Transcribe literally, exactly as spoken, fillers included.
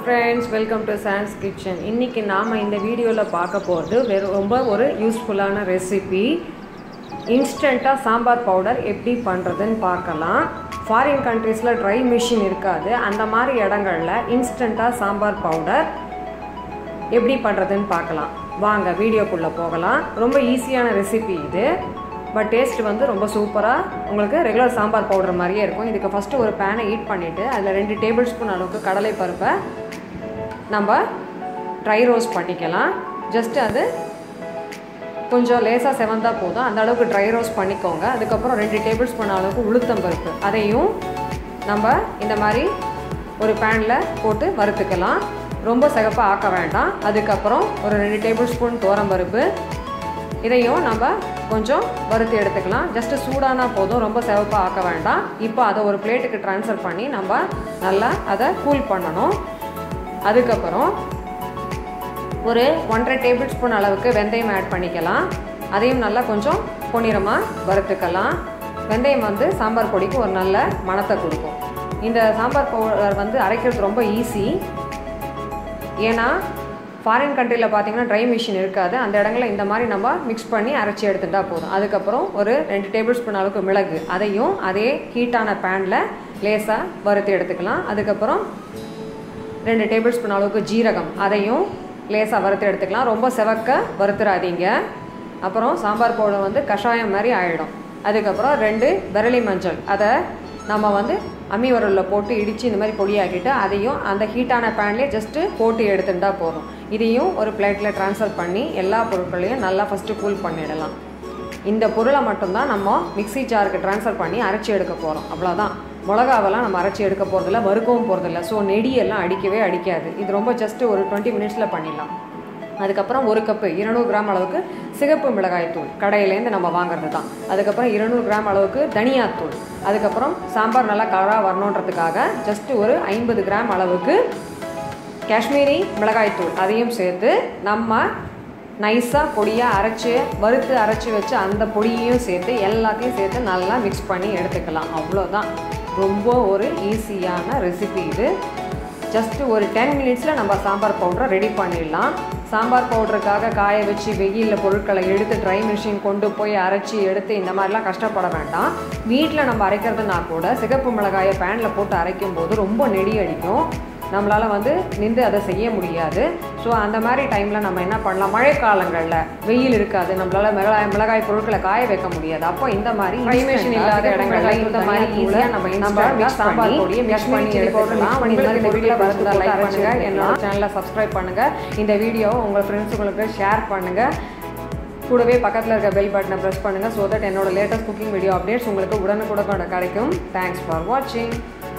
friends, welcome to Sam's Kitchen. இன்னைக்கு நாம இந்த வீடியோல பார்க்க போறது ரொம்ப ஒரு யூஸ்ஃபுல்லான ரெசிபி. இன்ஸ்டன்ட்டா சாம்பார் பவுடர் எப்படி பண்றதுன்னு பார்க்கலாம். ஃபாரின் கண்ட்ரீஸ்ல ட்ரை மெஷின் இருக்காது. அந்த மாதிரி இடங்கள்ல இன்ஸ்டன்ட்டா சாம்பார் பவுடர் எப்படி பண்றதுன்னு பார்க்கலாம். வாங்க வீடியோக்குள்ள போகலாம். ரொம்ப ஈஸியான ரெசிபி இது. பட் டேஸ்ட் வந்து ரொம்ப சூப்பராக உங்களுக்கு ரெகுலர் சாம்பார் பவுடர் மாதிரியே இருக்கும். இதுக்கு ஃபஸ்ட்டு ஒரு பேனை ஹீட் பண்ணிவிட்டு அதில் ரெண்டு டேபிள் ஸ்பூன் அளவுக்கு கடலை பருப்பை நம்ம ட்ரை ரோஸ்ட் பண்ணிக்கலாம். ஜஸ்ட்டு அது கொஞ்சம் லேசாக செவந்தால் போதும், அந்த அளவுக்கு ட்ரை ரோஸ்ட் பண்ணிக்கோங்க. அதுக்கப்புறம் ரெண்டு டேபிள் ஸ்பூன் அளவுக்கு உளுத்தம் பருப்பு அதையும் நம்ம இந்த மாதிரி ஒரு பேனில் போட்டு வறுத்துக்கலாம். ரொம்ப சிகப்பாக ஆக்க வேண்டாம். அதுக்கப்புறம் ஒரு ரெண்டு டேபிள் ஸ்பூன் துவரம்பருப்பு இதையும் நம்ம கொஞ்சம் வறுத்து எடுத்துக்கலாம். ஜஸ்ட்டு சூடானா போதும், ரொம்ப சிவப்பாக ஆக்க வேண்டாம். இப்போ அதை ஒரு பிளேட்டுக்கு ட்ரான்ஸ்ஃபர் பண்ணி நம்ம நல்லா அதை கூல் பண்ணணும். அதுக்கப்புறம் ஒரு ஒன்றரை டேபிள் ஸ்பூன் அளவுக்கு வெந்தயம் ஆட் பண்ணிக்கலாம். அதையும் நல்லா கொஞ்சம் பொன்னிறமாக வறுத்துக்கலாம். வெந்தயம் வந்து சாம்பார் பொடிக்கு ஒரு நல்ல மணத்தை கொடுக்கும். இந்த சாம்பார் பவுடர் வந்து அரைக்கிறது ரொம்ப ஈஸி. ஏன்னா ஃபாரின் கண்ட்ரியில் பார்த்தீங்கன்னா ட்ரை மிஷின் இருக்காது. அந்த இடங்களில் இந்த மாதிரி நம்ம மிக்ஸ் பண்ணி அரைச்சி எடுத்துட்டா போதும். அதுக்கப்புறம் ஒரு ரெண்டு டேபிள் ஸ்பூன் அளவுக்கு மிளகு அதையும் அதே ஹீட்டான பேனில் லேசாக வறுத்து எடுத்துக்கலாம். அதுக்கப்புறம் ரெண்டு டேபிள் ஸ்பூன் அளவுக்கு ஜீரகம் அதையும் லேசாக வறுத்து எடுத்துக்கலாம். ரொம்ப செவக்க வறுத்துறாதீங்க, அப்புறம் சாம்பார் பவுடர் வந்து கஷாயம் மாதிரி ஆகிடும். அதுக்கப்புறம் ரெண்டு விரலி மஞ்சள் அதை நம்ம வந்து அம்மி உரலில் போட்டு இடித்து இந்த மாதிரி பொடியாக்கிட்டு அதையும் அந்த ஹீட்டான பேன்லேயே ஜஸ்ட்டு போட்டு எடுத்துட்டா போதும். இதையும் ஒரு பிளேட்டில் ட்ரான்ஸ்ஃபர் பண்ணி எல்லா பொருட்களையும் நல்லா ஃபஸ்ட்டு கூல் பண்ணிடலாம். இந்த பொருளை மட்டும்தான் நம்ம மிக்ஸி ஜாருக்கு ட்ரான்ஸ்ஃபர் பண்ணி அரைச்சி எடுக்க போகிறோம். அவ்வளோதான். மிளகாவெல்லாம் நம்ம அரைச்சி எடுக்க போகிறதில்ல, வறுக்கவும் போகிறதில்ல. ஸோ நெடியெல்லாம் அடிக்கவே அடிக்காது. இது ரொம்ப ஜஸ்ட்டு ஒரு டுவெண்ட்டி மினிட்ஸில் பண்ணிடலாம். அதுக்கப்புறம் ஒரு கப்பு இருநூறு கிராம் அளவுக்கு சிகப்பு மிளகாய் தூள் கடையிலேருந்து நம்ம வாங்குறது தான். அதுக்கப்புறம் இருநூறு கிராம் அளவுக்கு தனியாத்தூள். அதுக்கப்புறம் சாம்பார் நல்லா கலராக வரணுன்றதுக்காக ஜஸ்ட்டு ஒரு ஐம்பது கிராம் அளவுக்கு காஷ்மீரி மிளகாய் தூள் அதையும் சேர்த்து நம்ம நைஸாக பொடியாக அரைச்சி வறுத்து அரைச்சி வச்சு அந்த பொடியையும் சேர்த்து எல்லாத்தையும் சேர்த்து நல்லா மிக்ஸ் பண்ணி எடுத்துக்கலாம். அவ்வளோதான். ரொம்ப ஒரு ஈஸியான ரெசிபி இது. ஜஸ்ட்டு ஒரு டென் மினிட்ஸில் நம்ம சாம்பார் பவுடரை ரெடி பண்ணிடலாம். சாம்பார் பவுடருக்காக காய வச்சு வெயிலில் பொருட்களை எடுத்து ட்ரை மிஷின் கொண்டு போய் அரைச்சி எடுத்து இந்த மாதிரிலாம் கஷ்டப்பட வேண்டாம். வீட்டில் நம்ம அரைக்கிறதுனா கூட சிகப்பு மிளகாயை பேனில் போட்டு அரைக்கும் போது ரொம்ப நெடி அடிக்கும். நம்மளால் வந்து நின்று அதை செய்ய முடியாது. ஸோ அந்த மாதிரி டைமில் நம்ம என்ன பண்ணலாம், மழைக்காலங்களில் வெயில் இருக்காது, நம்மளால் மிளகாய் மிளகாய் பொருட்களை காய வைக்க முடியாது. அப்போ இந்த மாதிரி ட்ரை மிஷின் இல்லாத இடங்களில் இந்த மாதிரி ஈஸியாக நம்ம நம்ம சாம்பார் பொடியை மிக்ஸ் பண்ணி எடுத்துக்கலாம். இந்த மாதிரி பொருட்களை வரதுதான் லைக் பண்ணுங்கள், என்னோட சேனலை சப்ஸ்கிரைப் பண்ணுங்கள், இந்த வீடியோவை உங்கள் ஃப்ரெண்ட்ஸுங்களுக்கு ஷேர் பண்ணுங்கள். கூடவே பக்கத்தில் இருக்க பெல் பட்டனை ப்ரெஸ் பண்ணுங்கள். ஸோ தட் என்னோட லேட்டஸ்ட் குக்கிங் வீடியோ அப்டேட்ஸ் உங்களுக்கு உடனுக்குடன் கிடைக்கும். தேங்க்ஸ் ஃபார் வாட்சிங்.